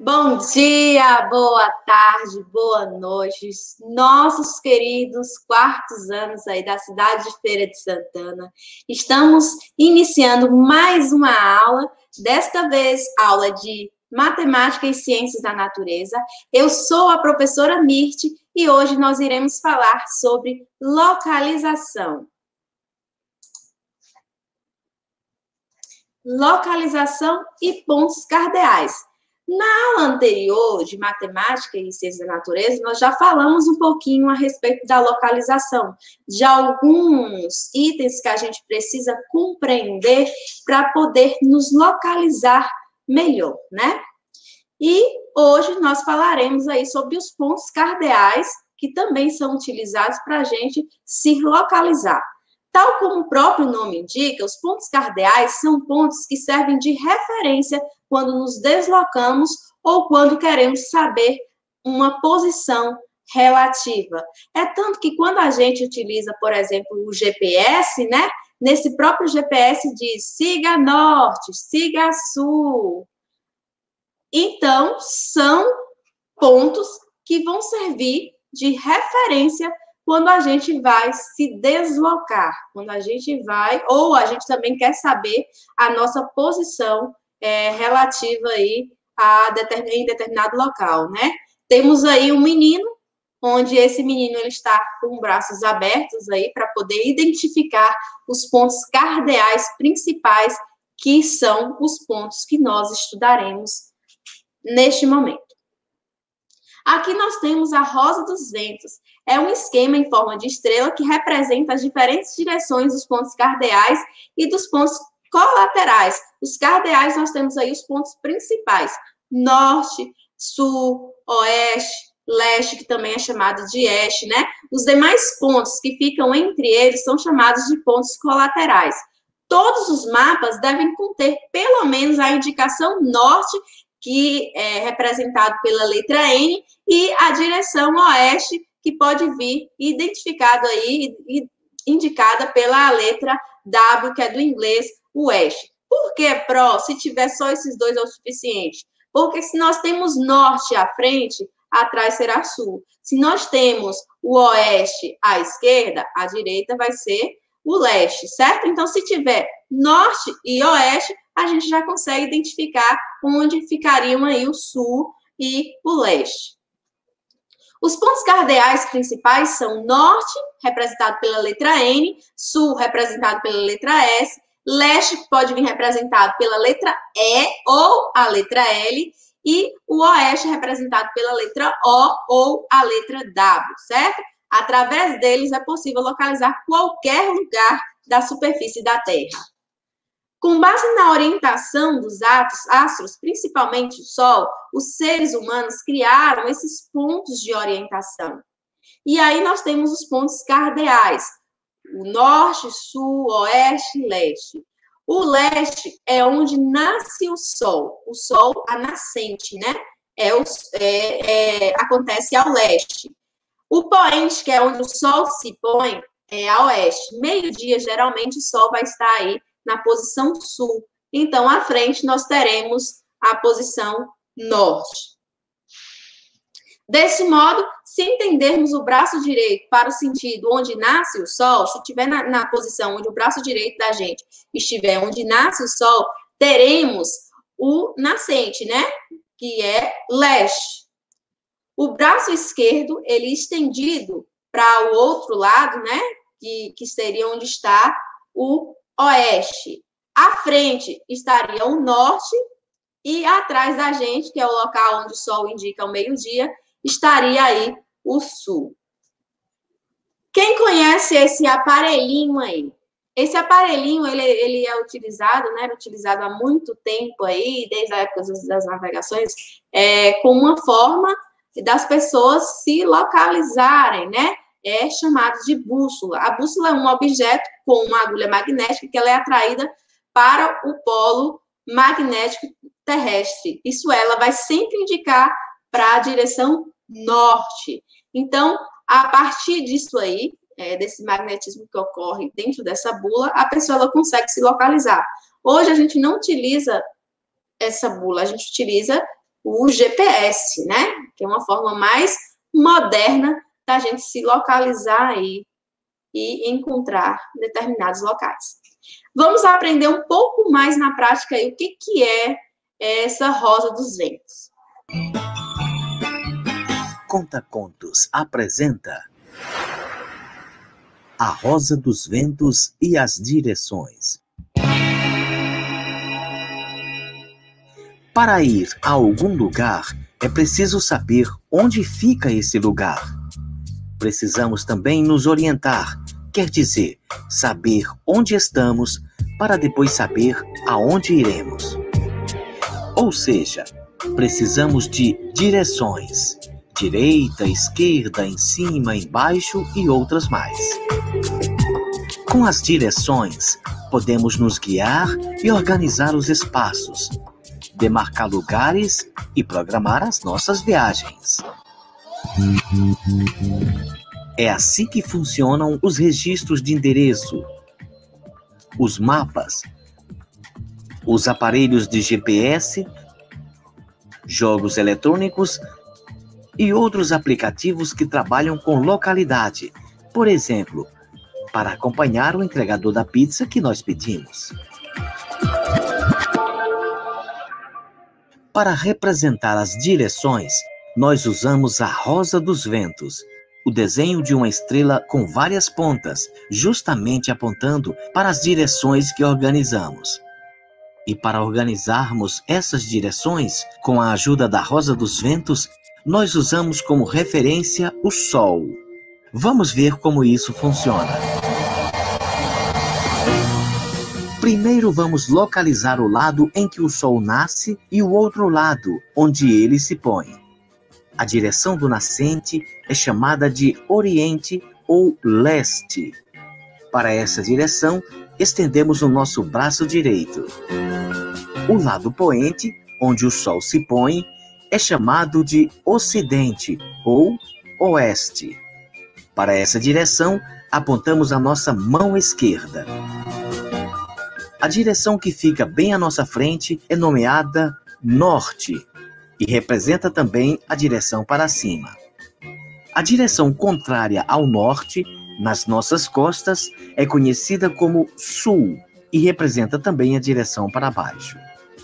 Bom dia, boa tarde, boa noite, nossos queridos quartos anos aí da cidade de Feira de Santana. Estamos iniciando mais uma aula, desta vez aula de Matemática e Ciências da Natureza. Eu sou a professora Mirte e hoje nós iremos falar sobre localização. Localização e pontos cardeais. Na aula anterior de Matemática e Ciências da Natureza, nós já falamos um pouquinho a respeito da localização, de alguns itens que a gente precisa compreender para poder nos localizar melhor, né? E hoje nós falaremos aí sobre os pontos cardeais, que também são utilizados para a gente se localizar. Tal como o próprio nome indica, os pontos cardeais são pontos que servem de referência quando nos deslocamos ou quando queremos saber uma posição relativa. É tanto que quando a gente utiliza, por exemplo, o GPS, né? Nesse próprio GPS diz siga norte, siga sul. Então, são pontos que vão servir de referência quando a gente vai se deslocar, quando a gente vai, ou a gente também quer saber a nossa posição relativa aí em determinado local, né? Temos aí um menino, onde esse menino ele está com braços abertos aí para poder identificar os pontos cardeais principais, que são os pontos que nós estudaremos neste momento. Aqui nós temos a rosa dos ventos. É um esquema em forma de estrela que representa as diferentes direções dos pontos cardeais e dos pontos colaterais. Os cardeais, nós temos aí os pontos principais: norte, sul, oeste, leste, que também é chamado de este, né? Os demais pontos que ficam entre eles são chamados de pontos colaterais. Todos os mapas devem conter pelo menos a indicação norte, que é representado pela letra N, e a direção oeste, que pode vir identificado aí, indicada pela letra W, que é do inglês oeste. Por que, Pro? Se tiver só esses dois é o suficiente? Porque se nós temos norte à frente, atrás será sul. Se nós temos o oeste à esquerda, a direita vai ser o leste, certo? Então, se tiver norte e oeste, a gente já consegue identificar onde ficariam aí o sul e o leste. Os pontos cardeais principais são norte, representado pela letra N, sul, representado pela letra S, leste, que pode vir representado pela letra E ou a letra L, e o oeste, representado pela letra O ou a letra W, certo? Através deles é possível localizar qualquer lugar da superfície da Terra. Com base na orientação dos astros, principalmente o Sol, os seres humanos criaram esses pontos de orientação. E aí nós temos os pontos cardeais: o norte, sul, oeste e leste. O leste é onde nasce o Sol, a nascente, né? Acontece ao leste. O poente, que é onde o Sol se põe, é a oeste. Meio-dia, geralmente, o Sol vai estar aí na posição sul. Então, à frente, nós teremos a posição norte. Desse modo, se entendermos o braço direito para o sentido onde nasce o Sol, se estiver na posição onde o braço direito da gente estiver onde nasce o Sol, teremos o nascente, né? Que é leste. O braço esquerdo, ele estendido para o outro lado, né? Que seria onde está o oeste. À frente estaria o norte e atrás da gente, que é o local onde o Sol indica o meio-dia, estaria aí o sul. Quem conhece esse aparelhinho aí? Esse aparelhinho, ele é utilizado, né? Utilizado há muito tempo aí, desde a época das navegações, como uma forma das pessoas se localizarem, né? É chamado de bússola. A bússola é um objeto com uma agulha magnética que ela é atraída para o polo magnético terrestre. Isso ela vai sempre indicar para a direção norte. Então, a partir disso aí, desse magnetismo que ocorre dentro dessa bula, a pessoa ela consegue se localizar. Hoje a gente não utiliza essa bula, a gente utiliza o GPS, né? Que é uma forma mais moderna da gente se localizar aí e encontrar determinados locais. Vamos aprender um pouco mais na prática aí o que é essa Rosa dos Ventos. Conta Contos apresenta A Rosa dos Ventos e as Direções. Para ir a algum lugar, é preciso saber onde fica esse lugar. Precisamos também nos orientar, quer dizer, saber onde estamos para depois saber aonde iremos. Ou seja, precisamos de direções: direita, esquerda, em cima, embaixo e outras mais. Com as direções, podemos nos guiar e organizar os espaços, demarcar lugares e programar as nossas viagens. É assim que funcionam os registros de endereço, os mapas, os aparelhos de GPS, jogos eletrônicos e outros aplicativos que trabalham com localidade, por exemplo, para acompanhar o entregador da pizza que nós pedimos. Para representar as direções, nós usamos a Rosa dos Ventos, o desenho de uma estrela com várias pontas, justamente apontando para as direções que organizamos. E para organizarmos essas direções, com a ajuda da Rosa dos Ventos, nós usamos como referência o Sol. Vamos ver como isso funciona. Primeiro vamos localizar o lado em que o Sol nasce e o outro lado, onde ele se põe. A direção do nascente é chamada de Oriente ou Leste. Para essa direção, estendemos o nosso braço direito. O lado poente, onde o Sol se põe, é chamado de Ocidente ou Oeste. Para essa direção, apontamos a nossa mão esquerda. A direção que fica bem à nossa frente é nomeada Norte e representa também a direção para cima. A direção contrária ao norte, nas nossas costas, é conhecida como Sul e representa também a direção para baixo.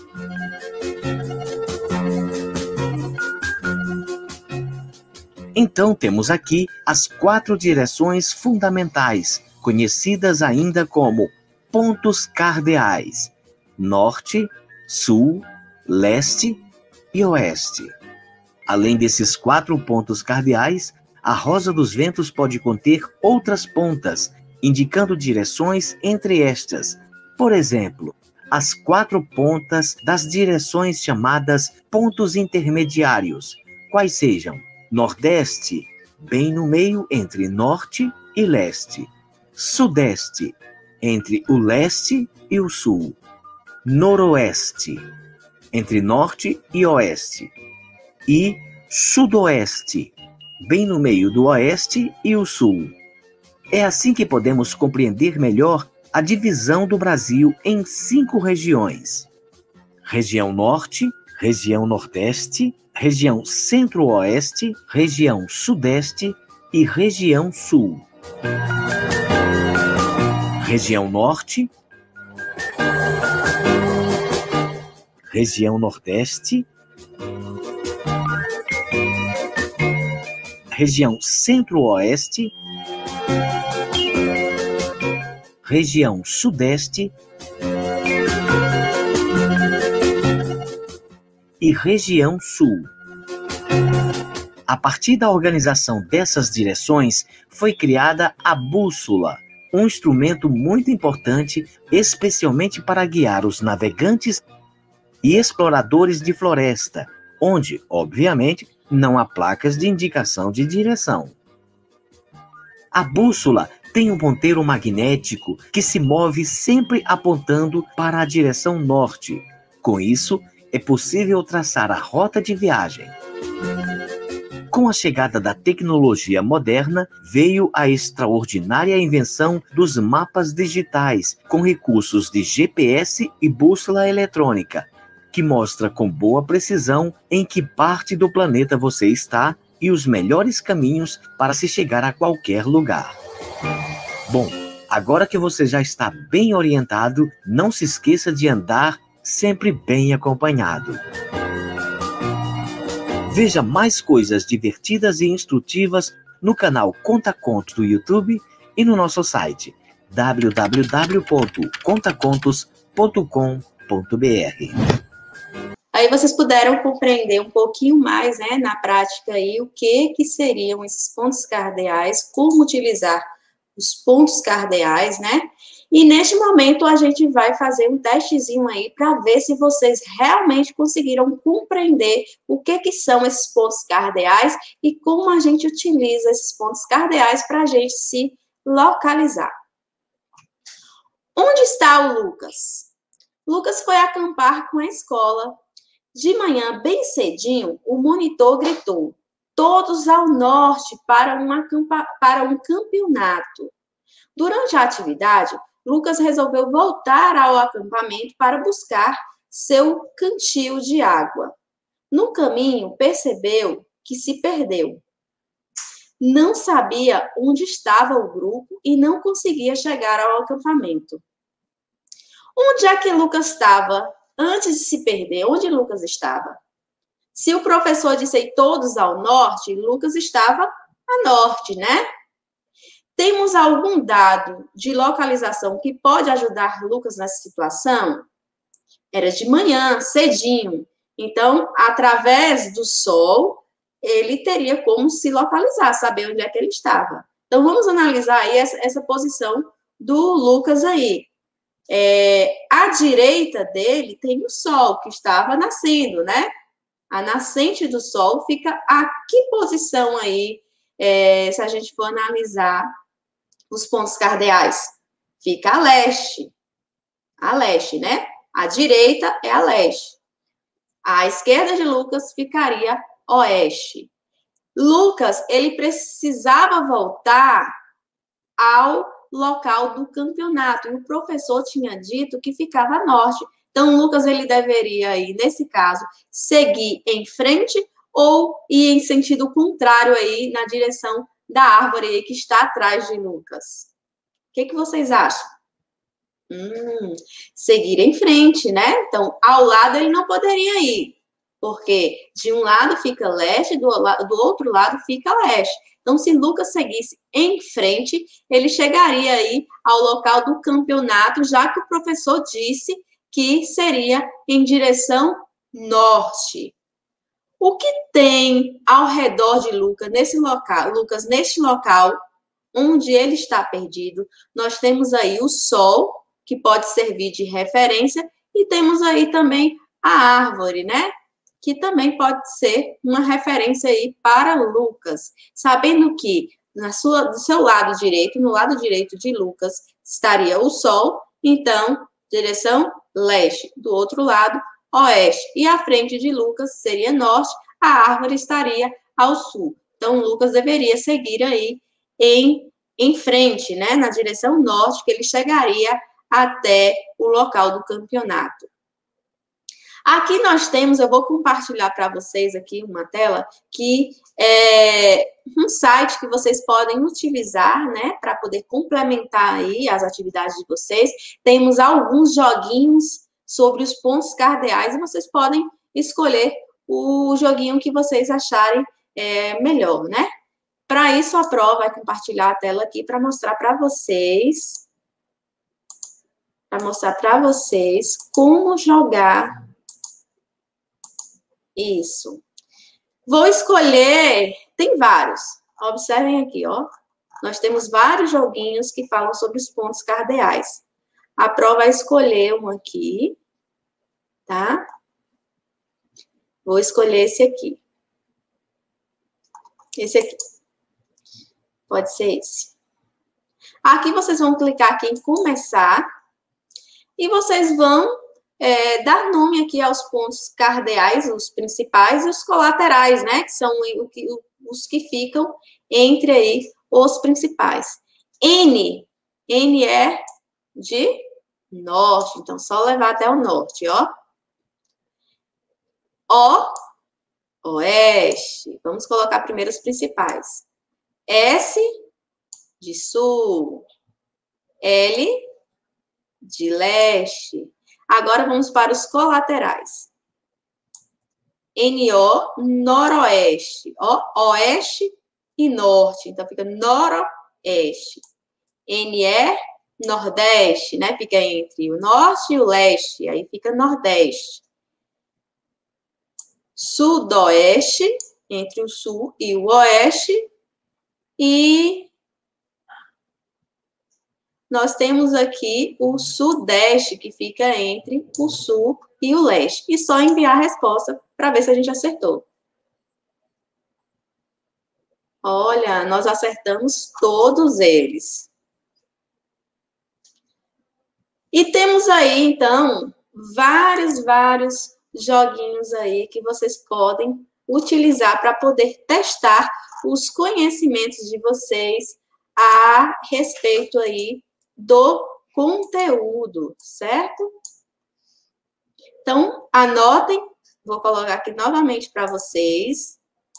Então temos aqui as 4 direções fundamentais, conhecidas ainda como pontos cardeais: Norte, Sul, Leste e Oeste. Além desses 4 pontos cardeais, a Rosa dos Ventos pode conter outras pontas, indicando direções entre estas. Por exemplo, as 4 pontas das direções chamadas pontos intermediários, quais sejam Nordeste, bem no meio entre Norte e Leste; Sudeste, entre o Leste e o Sul; Noroeste, entre Norte e Oeste; e Sudoeste, bem no meio do Oeste e o Sul. É assim que podemos compreender melhor a divisão do Brasil em 5 regiões: Região Norte, Região Nordeste, Região Centro-Oeste, Região Sudeste e Região Sul. Região Norte, Região Nordeste, Região Centro-Oeste, Região Sudeste e Região Sul. A partir da organização dessas direções, foi criada a bússola, um instrumento muito importante, especialmente para guiar os navegantes e exploradores de floresta, onde, obviamente, não há placas de indicação de direção. A bússola tem um ponteiro magnético que se move sempre apontando para a direção norte. Com isso, é possível traçar a rota de viagem. Com a chegada da tecnologia moderna, veio a extraordinária invenção dos mapas digitais, com recursos de GPS e bússola eletrônica, que mostra com boa precisão em que parte do planeta você está e os melhores caminhos para se chegar a qualquer lugar. Bom, agora que você já está bem orientado, não se esqueça de andar sempre bem acompanhado. Veja mais coisas divertidas e instrutivas no canal Conta Contos do YouTube e no nosso site www.contacontos.com.br. Aí vocês puderam compreender um pouquinho mais, né, na prática aí, o que seriam esses pontos cardeais, como utilizar os pontos cardeais, né? E neste momento a gente vai fazer um testezinho aí para ver se vocês realmente conseguiram compreender o que são esses pontos cardeais e como a gente utiliza esses pontos cardeais para a gente se localizar. Onde está o Lucas? Lucas foi acampar com a escola. De manhã, bem cedinho, o monitor gritou: todos ao norte para um campeonato. Durante a atividade, Lucas resolveu voltar ao acampamento para buscar seu cantil de água. No caminho, percebeu que se perdeu. Não sabia onde estava o grupo e não conseguia chegar ao acampamento. Onde é que Lucas estava antes de se perder? Onde Lucas estava? Se o professor disse todos ao norte, Lucas estava a norte, né? Temos algum dado de localização que pode ajudar Lucas nessa situação? Era de manhã, cedinho. Então, através do sol, ele teria como se localizar, saber onde é que ele estava. Então, vamos analisar aí essa posição do Lucas aí. À direita dele tem o sol, que estava nascendo, né? A nascente do sol fica a que posição aí, se a gente for analisar os pontos cardeais? Fica a leste, né? A direita é a leste. A esquerda de Lucas ficaria oeste. Lucas, ele precisava voltar ao local do campeonato, e o professor tinha dito que ficava a norte. Então, Lucas, ele deveria aí, nesse caso, seguir em frente ou ir em sentido contrário aí, na direção da árvore aí que está atrás de Lucas. O que vocês acham? Seguir em frente, né? Então, ao lado ele não poderia ir, porque de um lado fica leste, do outro lado fica leste. Então, se Lucas seguisse em frente, ele chegaria aí ao local do campeonato, já que o professor disse que seria em direção norte. O que tem ao redor de Lucas, neste local onde ele está perdido? Nós temos aí o sol, que pode servir de referência, e temos aí também a árvore, né? Que também pode ser uma referência aí para Lucas. Sabendo que do seu lado direito, no lado direito de Lucas, estaria o sol, então, direção leste. Do outro lado, oeste. E à frente de Lucas seria norte, a árvore estaria ao sul. Então, Lucas deveria seguir aí em frente, né? Na direção norte, que ele chegaria até o local do campeonato. Aqui nós temos, eu vou compartilhar para vocês aqui uma tela, que é um site que vocês podem utilizar, né, para poder complementar aí as atividades de vocês. Temos alguns joguinhos sobre os pontos cardeais e vocês podem escolher o joguinho que vocês acharem melhor, né? Para isso, a Pro vai compartilhar a tela aqui para mostrar para vocês, como jogar isso. Vou escolher, tem vários. Observem aqui, ó. Nós temos vários joguinhos que falam sobre os pontos cardeais. A Pro vai escolher um aqui, tá? Vou escolher esse aqui. Esse aqui. Pode ser esse. Aqui vocês vão clicar aqui em começar e vocês vão dar nome aqui aos pontos cardeais, os principais, e os colaterais, né? Que são os que ficam entre aí os principais. N é de norte, então só levar até o norte, ó. Oeste. Vamos colocar primeiro os principais. S de sul. L de leste. Agora vamos para os colaterais. NO, noroeste. Oeste e norte. Então, fica noroeste. NE, nordeste, né? Fica entre o norte e o leste. Aí fica nordeste. Sudoeste, entre o sul e o oeste. E nós temos aqui o sudeste, que fica entre o sul e o leste. E só enviar a resposta para ver se a gente acertou. Olha, nós acertamos todos eles. E temos aí, então, vários joguinhos aí que vocês podem utilizar para poder testar os conhecimentos de vocês a respeito aí do conteúdo, certo? Então, anotem, vou colocar aqui novamente para vocês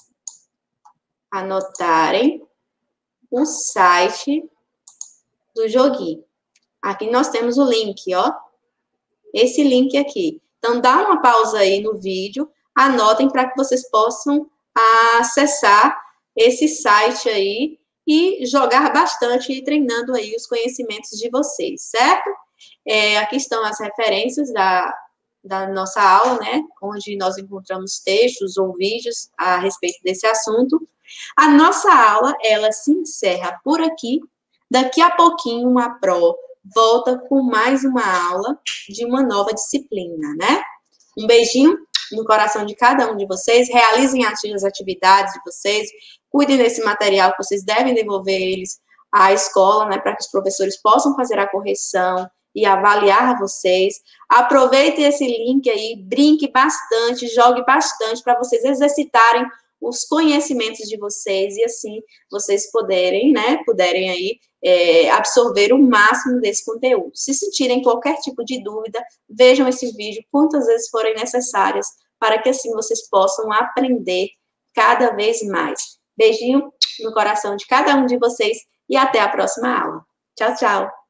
anotarem o site do joguinho. Aqui nós temos o link, ó. Esse link aqui. Então, dá uma pausa aí no vídeo, anotem para que vocês possam acessar esse site aí e jogar bastante e treinando aí os conhecimentos de vocês, certo? Aqui estão as referências da nossa aula, né? Onde nós encontramos textos ou vídeos a respeito desse assunto. A nossa aula, ela se encerra por aqui. Daqui a pouquinho, a Pro volta com mais uma aula de uma nova disciplina, né? Um beijinho no coração de cada um de vocês. Realizem as atividades de vocês. Cuidem desse material que vocês devem devolver eles à escola, né? Para que os professores possam fazer a correção e avaliar vocês. Aproveitem esse link aí, brinque bastante, jogue bastante para vocês exercitarem os conhecimentos de vocês e assim vocês puderem aí absorver o máximo desse conteúdo. Se sentirem qualquer tipo de dúvida, vejam esse vídeo quantas vezes forem necessárias para que assim vocês possam aprender cada vez mais. Beijinho no coração de cada um de vocês e até a próxima aula. Tchau, tchau!